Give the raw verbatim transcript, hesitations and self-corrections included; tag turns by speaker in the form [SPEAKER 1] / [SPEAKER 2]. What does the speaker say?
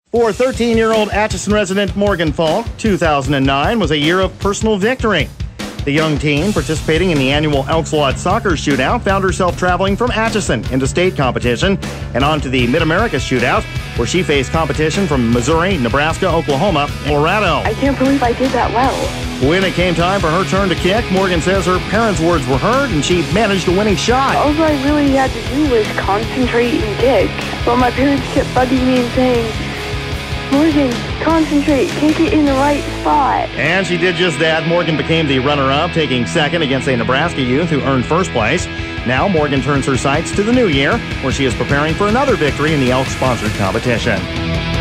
[SPEAKER 1] For thirteen-year-old Atchison resident Morgan Falk, two thousand nine was a year of personal victory. The young teen, participating in the annual Elks Soccer Shootout, found herself traveling from Atchison into state competition and on to the Mid-America Shootout, where she faced competition from Missouri, Nebraska, Oklahoma, and Colorado.
[SPEAKER 2] I can't believe I did that well.
[SPEAKER 1] When it came time for her turn to kick, Morgan says her parents' words were heard and she managed a winning shot.
[SPEAKER 2] All I really had to do was concentrate and kick. But my parents kept bugging me and saying, Morgan, concentrate, kick it in the right spot.
[SPEAKER 1] And she did just that. Morgan became the runner-up, taking second against a Nebraska youth who earned first place. Now Morgan turns her sights to the new year, where she is preparing for another victory in the Elks-sponsored competition.